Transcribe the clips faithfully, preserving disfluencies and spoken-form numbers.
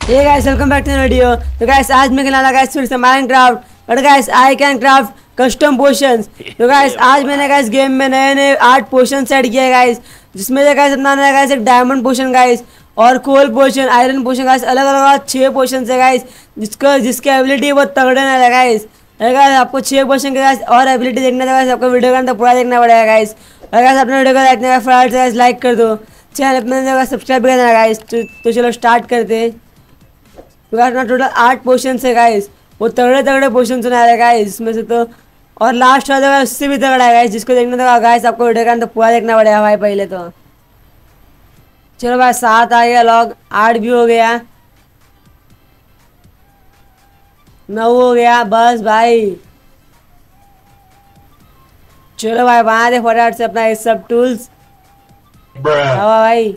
Hey guys, welcome back to the video. तो guys आज मैं खेलने वाला guys फिर से Minecraft. But guys I can craft custom potions. तो guys आज मैंने guys गेम में नए नए आठ पोशन सेट किए guys, जिसमें से guys अपना नया guys एक डायमंड पोशन guys और कोल पोशन, आयरन पोशन guys, अलग अलग छह पोशन है guys, जिसका जिसकी एबिलिटी बहुत तगड़े ना है guys. अगर आपको छह पोशन के guys और एबिलिटी देखना है guys, आपको वीडियो के अंदर पूरा देखना पड़ेगा guys. अगर guys अपने वीडियो को देखने का फटाफट से guys लाइक कर दो, चैनल अपने सब्सक्राइब कर देना guys. तो, तो चलो स्टार्ट करते हैं. तो गाइस ना टोटल आठ पोशन है गाइस, वो तगड़े तगड़े पोशन सुना रहे गाइस इसमें से. तो और लास्ट वाला गाइस उससे भी तगड़ा है गाइस, जिसको देखना था गाइस आपको वीडियो का अंदर पूरा देखना पड़ेगा भाई पहले. तो चलो भाई सात आ गया लॉग, आठ भी हो गया, नौ हो गया, बस भाई. चलो भाई बना दे फटाफट से अपना ये सब टूल्स. भाई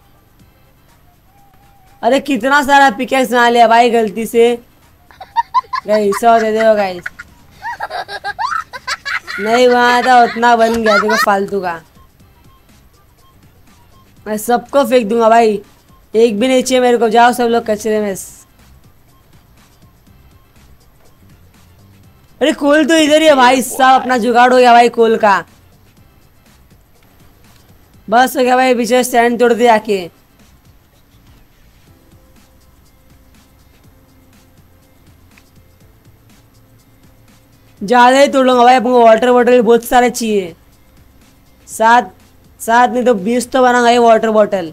अरे कितना सारा पिकेक्स बना लिया भाई गलती से. गाइस सौ दे दो गाइस, नहीं वहाँ था उतना बन गया देखो फालतू का. मैं सबको फेंक दूंगा भाई, एक भी नहीं चाहिए मेरे को. जाओ सब लोग कचरे में. अरे कोल तो इधर ही है भाई, सब अपना जुगाड़ हो गया भाई कोल का. बस हो गया भाई, पीछे स्टैंड तोड़ दे आके. ज़्यादा ही तोड़ लूँगा भाई, अपने वाटर बॉटल बहुत सारे चाहिए. सात सात नहीं तो बीस तो बनाऊंगा ये वाटर बॉटल.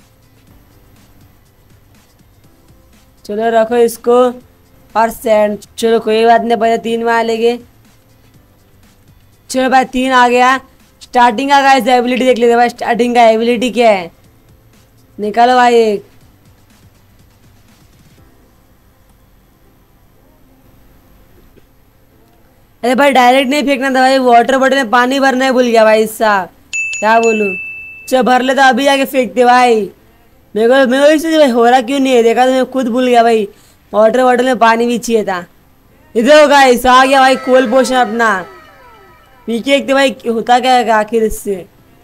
चलो रखो इसको और सैंड. चलो कोई बात नहीं, पहले तीन में आ लेंगे. चलो भाई तीन आ गया. स्टार्टिंग का गाइस एबिलिटी देख लेते भाई, स्टार्टिंग का एबिलिटी क्या है. निकालो भाई एक. अरे भाई डायरेक्ट नहीं फेंकना था भाई, वाटर बॉटल में पानी भरना है भूल गया भाई साहब. क्या बोलूं, चल भर ले तो अभी जाके फेंकते भाई. मेरे को मेरे को इससे भाई हो रहा क्यों नहीं है, देखा तो मैं खुद भूल गया भाई. वाटर बॉटल में पानी भी चाहिए था. इधर गाइस आ गया भाई कोल पोशन अपना. पीके एक तो भाई होता क्या है आखिर इससे.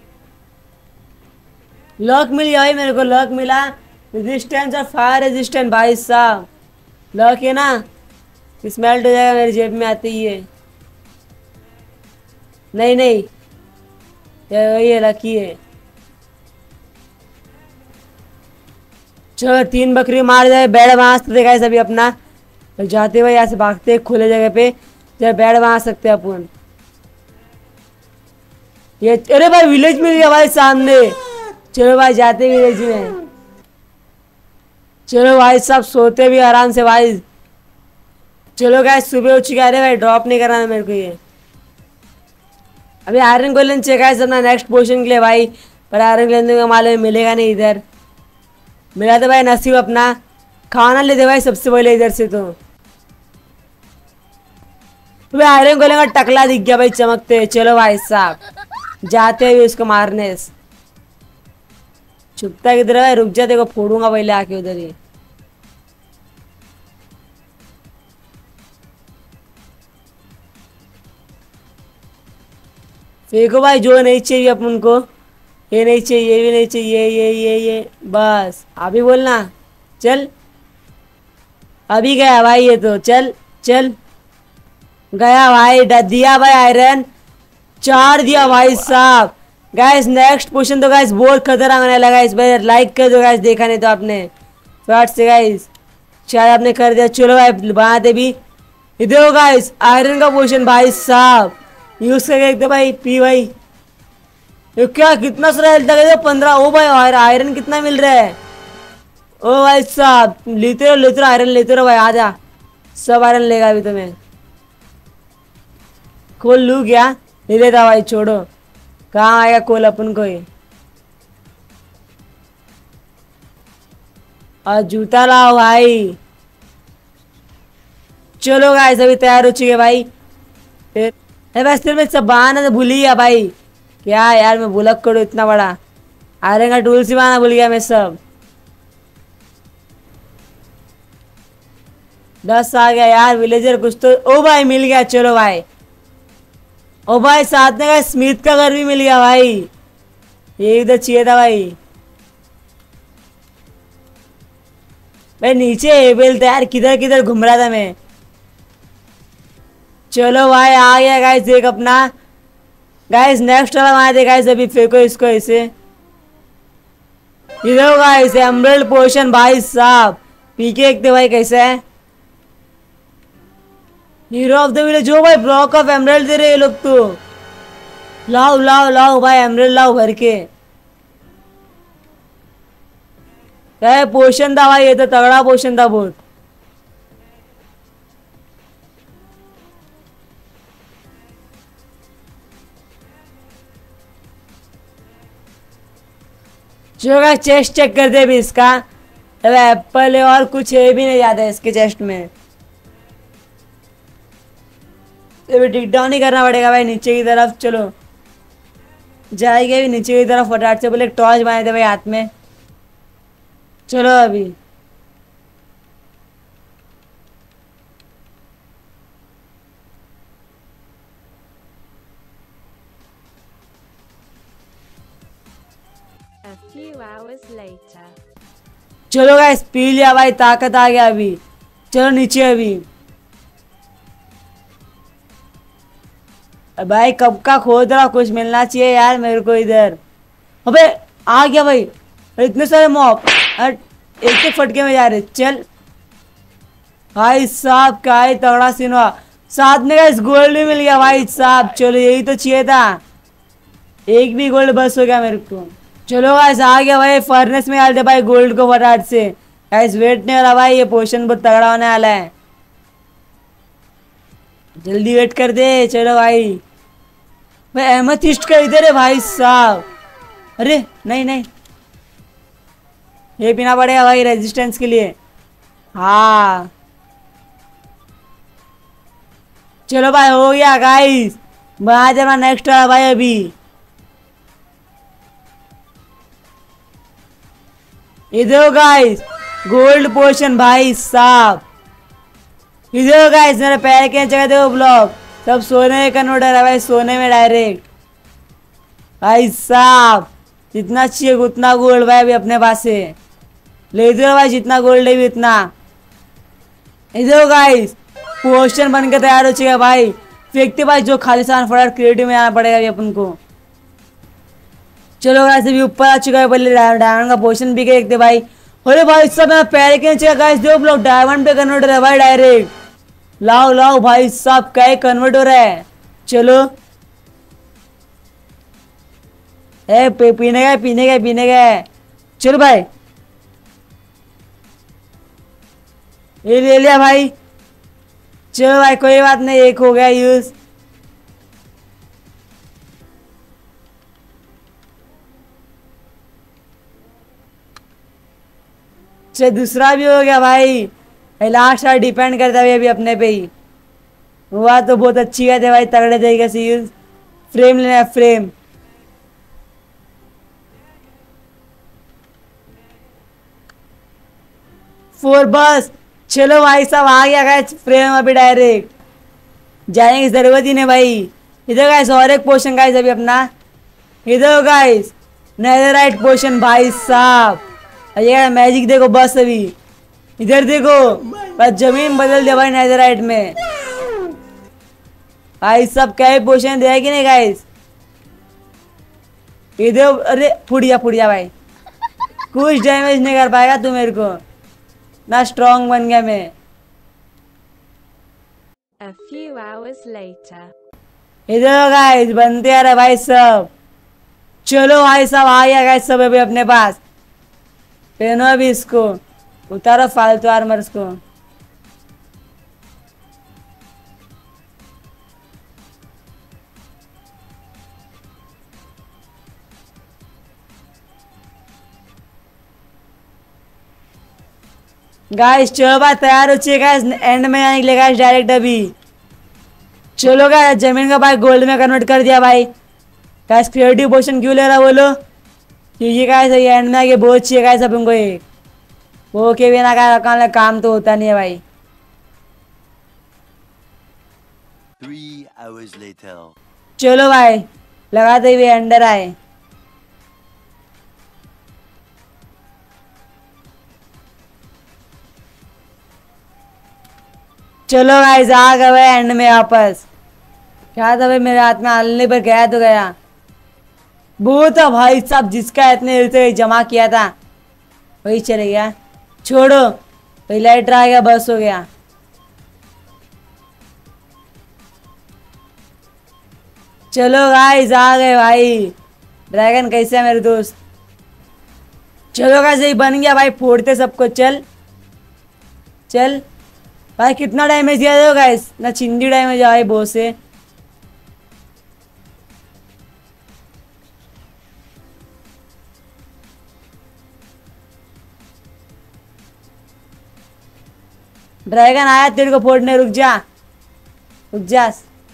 लॉक मिल गया भाई मेरे को, लॉक मिला. रेजिस्टेंस और फायर रेजिस्टेंट भाई साहब. लॉक है ना, स्मेल्ट हो जाएगा मेरी जेब में आते ही है. नहीं नहीं ये ये लकी है. चलो तीन बकरी मार जाए. बेड बना सकते गाइस अभी अपना, तो जाते हुए यहाँ से भागते खुले जगह पे. जब बेड बना सकते हैं अपन. ये अरे भाई विलेज मिल गया भाई सामने. चलो भाई जाते विलेज में. चलो भाई सब सोते भी आराम से भाई. चलो गाइस सुबह हो चुका है भाई, ड्रॉप नहीं कराना मेरे को ये. अभी आयरन गोलेम चाहिए गाइस अपना नेक्स्ट पोजीशन के लिए भाई, पर आयरन गोलेम का मालूम मिलेगा नहीं इधर. मिला तो भाई नसीब अपना. खाना ले दे भाई सबसे पहले इधर से. तो भाई आयरन गोलेम का टकला दिख गया भाई चमकते. चलो भाई साहब जाते हुए उसको मारने. छुपता किधर है, रुक जा देखो फोड़ूंगा पहले आके उधर ही. फेंको भाई जो नहीं चाहिए अपन को. ये नहीं चाहिए, ये भी नहीं चाहिए, ये ये ये बस. अभी बोलना चल. अभी गया भाई ये तो. चल चल गया भाई. दिया भाई आयरन, चार दिया भाई साहब. गाइस नेक्स्ट पोजीशन तो गाइस बहुत खतरनाक आने लगा. इस बार लाइक कर दो गाइस, देखा नहीं तो आपने फटाफट से गाइस. शायद आपने कर दिया. चलो भाई बनाते भी. इधर हो गाइस आयरन का पोजीशन भाई साहब. यूज करके एकदम भाई पी भाई. ये क्या कितना सारा हेल्थ लगा पंद्रह. ओ भाई आयरन कितना मिल रहा है. ओ भाई साहब लेते रहो लेते रहो आयरन लेते रहो भाई. आजा सब आयरन लेगा अभी तुम्हें. खोल लू क्या, ले लेता भाई. छोड़ो कहाँ आएगा कोल अपन को ही. और जूता लाओ भाई. चलो गाइस अभी तैयार हो चुके भाई. फिर बस फिर मैं सब बहाना तो भूल ही गया भाई. क्या यार मैं बुलक करूँ इतना बड़ा. आयरन का टूल्स ही बहाना भूल गया मैं सब. दस आ गया यार विलेजर कुछ तो. ओ भाई मिल गया. चलो भाई. ओ भाई साथ में स्मिथ का घर भी मिल गया भाई. ये इधर चाहिए था भाई. भाई नीचे एबेल था यार, किधर किधर घूम रहा था मैं। चलो भाई आ गया गाइस, देख अपना गाइस नेक्स्ट वाला वहां दे गाइस। अभी फेंको इसको ऐसे, इधर गाइस एमरल्ड पोशन भाई साहब, पी के देखते भाई कैसा है। हीरो ऑफ द विलेज, जो भाई ब्लॉक ऑफ एमरल्ड दे रहे ये लोग तो। लाओ लाओ लाओ भाई एमरल्ड लाओ भर के। क्या पोशन था भाई, ये तो तगड़ा पोशन था बहुत। जो का चेस्ट चेक कर दे भी इसका। अब एप्पल है और कुछ है भी नहीं ज्यादा इसके चेस्ट में। अभी डिग डाउन ही करना पड़ेगा भाई नीचे की तरफ। चलो जाएंगे भी नीचे की तरफ फटाफट से। बोले टॉर्च बनाए थे भाई हाथ में। चलो अभी A few hours later. चलो गाइस पी लिया भाई, ताकत आ गया अभी। चलो नीचे अभी। भाई कब का खोद रहा, कुछ मिलना चाहिए यार मेरे को इधर। अबे आ गया भाई, इतने सारे मॉब एक एक फटके में जा रहे। चल भाई साहब क्या है तगड़ा सीन हुआ। साथ में गाइस गोल्ड भी मिल गया भाई साहब। चलो यही तो चाहिए था, एक भी गोल्ड बस हो गया मेरे को। चलो गाइस आ गया भाई, फर्नेस में डालते भाई गोल्ड को फटाफट से। गाइस वेट नहीं हो रहा भाई, ये पोशन बहुत तगड़ा होने वाला है, जल्दी वेट कर दे। चलो भाई भाई एमेथिस्ट का इधर है भाई साहब। अरे नहीं नहीं, ये पीना पड़ेगा भाई रेजिस्टेंस के लिए। हाँ चलो भाई हो गया गाइस, बना देना नेक्स्ट वाला भाई अभी। इधर गाइस गोल्ड पोशन भाई साहब। इधर गाइस मेरे पैर के जगह देखो ब्लॉक, सब सोने में कन्वर्टर है भाई, सोने में डायरेक्ट। भाई साहब जितना चाहिए उतना गोल्ड भाई अभी अपने पास से ले दो भाई, जितना गोल्ड है भी उतना। इधर गाइस पोशन बन के तैयार हो चुका भाई, फेंकते भाई जो खाली सामान फटाफट क्रिएटिव में आना पड़ेगा अभी अपन को। चलो गाइस अभी ऊपर आ चुका है, पहले डायमंड का पोशन भी देखते भाई। अरे भाई सब मेरा पैर के नीचे गाइस दो ब्लॉक डायमंड पे कन्वर्ट हो रहा है भाई डायरेक्ट। लाओ लाओ भाई साहब क्या कन्वर्ट हो रहा है। चलो ए पीने गए पीने गए पीने गए। चलो भाई ये ले लिया भाई। चलो भाई कोई बात नहीं, एक हो गया यूज। चलो दूसरा भी हो गया भाई। लास्ट वाला डिपेंड करता है अभी अपने पे ही। हुआ तो बहुत अच्छी है भाई, तगड़े तरीके से यूज। फ्रेम लेना है फ्रेम। फोर बस। चलो भाई साहब आ गया गाइस फ्रेम अभी डायरेक्ट, जाने की जरूरत ही नहीं भाई। इधर गाइस और एक पोशन गाइस अभी अपना। इधर गाइस नेदरराइट पोशन भाई साहब, ये मैजिक देखो बस अभी। इधर देखो बस जमीन बदल दिया भाई नेदरराइट में। भाई सब क्या पोशन दिया कि नहीं गाइस। इधर अरे फुड़िया फुड़िया भाई, कुछ डैमेज नहीं कर पाएगा तू मेरे को, ना स्ट्रॉन्ग बन गया मैं। A few hours later. इधर गाइस बनते आ रहे भाई सब। चलो भाई सब आ गया गाइस सब अभी अपने पास। पहनो अभी इसको, उतारो फालतू आर्मर्स को। गाइस चलो भाई तैयार हो चाहिए गाइस एंड में आने के लिए गाइस डायरेक्ट अभी। चलो गाइस जमीन का भाई गोल्ड में कन्वर्ट कर दिया भाई। गाइस क्रिएटिव पोशन क्यों ले रहा बोलो, क्योंकि गाइस ये एंड में आके बहुत चाहिए गाइस अपन को एक। वो के बिना का काम तो होता नहीं है भाई। Three hours later. चलो भाई लगाते हुए अंडर आए। चलो गाइस आ गए एंड में वापस। क्या था भाई मेरे हाथ में आलने पर गया तो गया। वो था भाई साहब जिसका इतने देर से जमा किया था वही चले गया। छोड़ो भाई लाइट आ गया बस हो गया। चलो गाइस आ गए भाई। ड्रैगन कैसे है मेरे दोस्त? चलो गाइस यही बन गया भाई। फोड़ते सबको। चल चल भाई कितना डैमेज दिया दो गाइस ना चिंदी डैमेज आए बहुत से। ड्रैगन आया तेरे को फोड़ने। रुक जा रुक जा।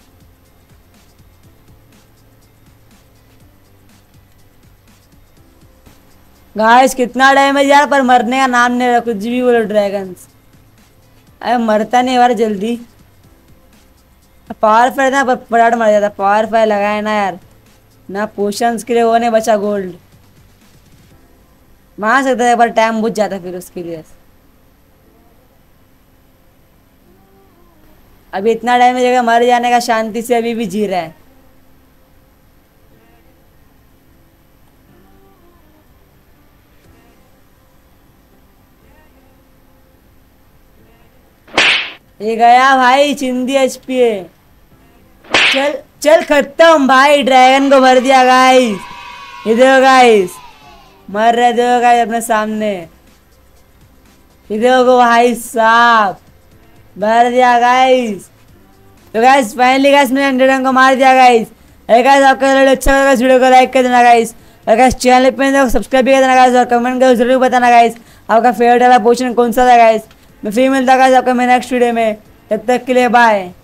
गाइस कितना डैमेज यार पर मरने का नाम नहीं रहा। कुछ भी बोलो ड्रैगन अरे मरता नहीं यार जल्दी। पावर फायर ना पर फटाफट मर जाता। पावर फायर लगाए ना यार ना पोशंस के लिए वो नहीं बचा गोल्ड। मार सकता है पर टाइम बुझ जाता फिर उसके लिए। अभी इतना डैमेज है मर जाने का शांति से अभी भी जी रहा है। ये गया भाई चिंदी एचपी है। चल चल खत्म भाई। ड्रैगन को भर दिया गाइस। ये देखो गाइस मर रहे देखो गाइस अपने सामने। ये देखो भाई साहब भर दिया गाइस। तो गाइस फाइनली गाइस मैंने ड्रैगन को मार दिया गाइस। अरे गाइस आपका वीडियो अच्छा लगा वीडियो को लाइक कर देना गाइस। और गाइस चैनल पे सब्सक्राइब भी कर देना गाइस और कमेंट कर जरूर बताना गाइस आपका फेवरेट वाला पोर्शन कौन सा था गाइस। मैं फिर मिलता गाइस आपका मैं नेक्स्ट वीडियो में। तब तक के लिए बाय।